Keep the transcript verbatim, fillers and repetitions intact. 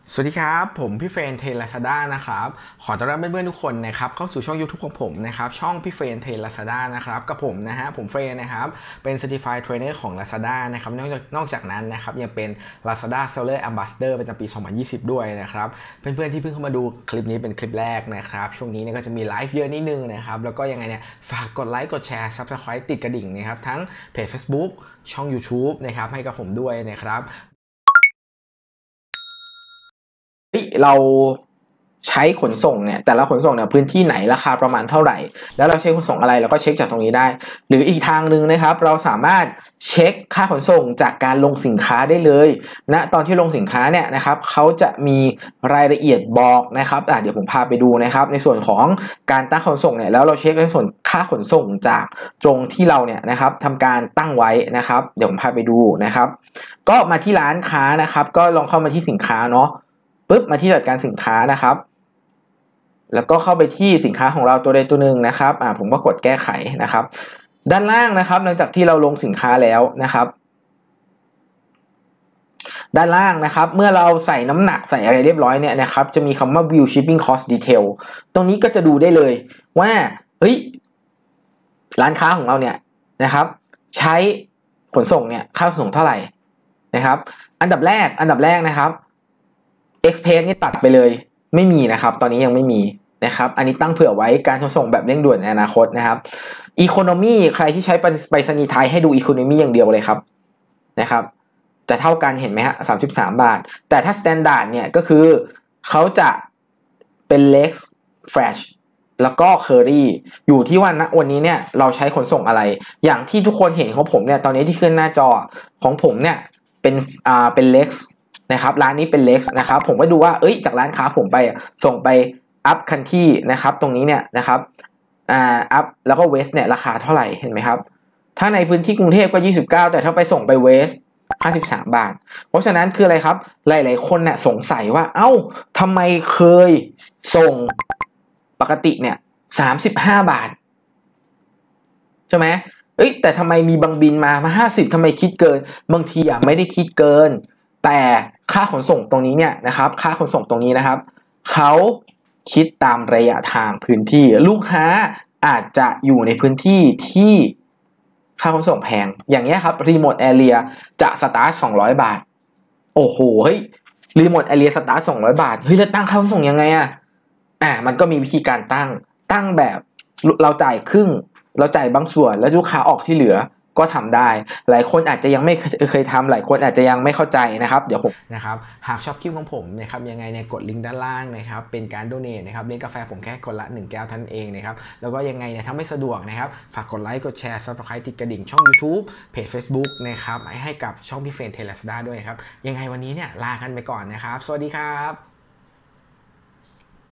สวัสดีครับผมพี่เฟรนเทลาซาด้านะครับขอต้อนรับเพื่อนๆทุกคนนะครับเข้าสู่ช่อง YouTube ของผมนะครับช่องพี่เฟรนเทลาซาด้านะครับกับผมนะฮะผมเฟรนนะครับเป็น Certified Trainer ของ Lazada นะครับนอกจากนอกจากนั้นนะครับยังเป็น Lazada Seller Ambassador ประจำปีสองพันยี่สิบด้วยนะครับเพื่อนๆที่เพิ่งเข้ามาดูคลิปนี้เป็นคลิปแรกนะครับช่วงนี้เนี่ยก็จะมีไลฟ์เยอะนิดนึงนะครับแล้วก็ยังไงเนี่ยฝากกดไลค์กดแชร์ Subscribe ติดกระดิ่งนะครับทั้งเพจ Facebook ช่อง YouTube นะครับให้กับผมด้วยนะครับเราใช้ขนส่งเนี่ยแต่ละขนส่งเนี่ยพื้นที่ไหนราคาประมาณเท่าไหร่แล้วเราใช้ขนส่งอะไรเราก็เช็คจากตรงนี้ได้หรืออีกทางหนึ่งนะครับเราสามารถเช็คค่าขนส่งจากการลงสินค้าได้เลยณนะตอนที่ลงสินค้าเนี่ยนะครับเขาจะมีรายละเอียดบอกนะครับอ่ะเดี๋ยวผมพาไปดูนะครับในส่วนของการตั้งขนส่งเนี่ยแล้วเราเช็คในส่วนค่าขนส่งจากตรงที่เราเนี่ยนะครับทำการตั้งไว้นะครับเดี๋ยวผมพาไปดูนะครับก็มาที่ร้านค้านะครับก็ลองเข้ามาที่สินค้าเนาะปึ๊บมาที่จัดการสินค้านะครับแล้วก็เข้าไปที่สินค้าของเราตัวใดตัวหนึ่งนะครับอ่าผมก็กดแก้ไขนะครับด้านล่างนะครับหลังจากที่เราลงสินค้าแล้วนะครับด้านล่างนะครับเมื่อเราใส่น้ำหนักใส่อะไรเรียบร้อยเนี่ยนะครับจะมีคำว่า view shipping cost detail ตรงนี้ก็จะดูได้เลยว่าเฮ้ยร้านค้าของเราเนี่ยนะครับใช้ขนส่งเนี่ยค่าขนส่งเท่าไหร่นะครับอันดับแรกอันดับแรกนะครับExpress นี่ตัดไปเลยไม่มีนะครับตอนนี้ยังไม่มีนะครับอันนี้ตั้งเผื่อไว้การขนส่งแบบเร่งด่วนในอนาคตนะครับ Economy ใครที่ใช้ไปรษณีย์ไทยให้ดู Economy อย่างเดียวเลยครับนะครับจะเท่ากันเห็นไหมฮะสามสิบสามบาทแต่ถ้า Standard เนี่ยก็คือเขาจะเป็น Lex Flash แล้วก็ Curry อยู่ที่ว่าณวันนี้เนี่ยเราใช้ขนส่งอะไรอย่างที่ทุกคนเห็นของผมเนี่ยตอนนี้ที่ขึ้นหน้าจอของผมเนี่ยเป็นอ่าเป็น Lexนะครับร้านนี้เป็น Lex นะครับผมก็ดูว่าเอ้ยจากร้านค้าผมไปส่งไป Up Country นะครับตรงนี้เนี่ยนะครับอ่า Up แล้วก็ West เนี่ยราคาเท่าไหร่เห็นไหมครับถ้าในพื้นที่กรุงเทพก็ยี่สิบเก้าแต่ถ้าไปส่งไป West ห้าสิบสามบาทเพราะฉะนั้นคืออะไรครับหลายๆคนเนี่ยสงสัยว่าเอ้าทำไมเคยส่งปกติเนี่ยสามสิบห้าบาทใช่ไหมเอ้ยแต่ทำไมมีบางบินมามาห้าสิบทำไมคิดเกินบางทีอ่ะไม่ได้คิดเกินแต่ค่าขนส่งตรงนี้เนี่ยนะครับค่าขนส่งตรงนี้นะครับเขาคิดตามระยะทางพื้นที่ลูกค้าอาจจะอยู่ในพื้นที่ที่ค่าขนส่งแพงอย่างเงี้ยครับรีโมทแอเรียจะสตาร์ทสองร้อยบาทโอ้โหเฮ้ยรีโมทแอเรียสตาร์ทสองร้อยบาทเฮ้ยแล้วตั้งค่าขนส่งยังไงอ่ะอ่ามันก็มีวิธีการตั้งตั้งแบบเราจ่ายครึ่งเราจ่ายบางส่วนแล้วลูกค้าออกที่เหลือก็ทำได้หลายคนอาจจะยังไม่เคยทำหลายคนอาจจะยังไม่เข้าใจนะครับเดี๋ยวผมนะครับหากชอบคลิปของผมนะครับยังไงเนี่ยกดลิงก์ด้านล่างนะครับเป็นการโดเนทนะครับเลี้ยงกาแฟผมแค่คนละหนึ่งแก้วท่านเองนะครับแล้วก็ยังไงเนี่ยถ้าไม่สะดวกนะครับฝากกดไลค์กดแชร์ Subscribe ติดกระดิ่งช่อง YouTube เพจ Facebook นะครับให้กับช่องพี่เฟรนเทลาซาด้าด้วยนะครับยังไงวันนี้เนี่ยลากันไปก่อนนะครับสวัสดีครับ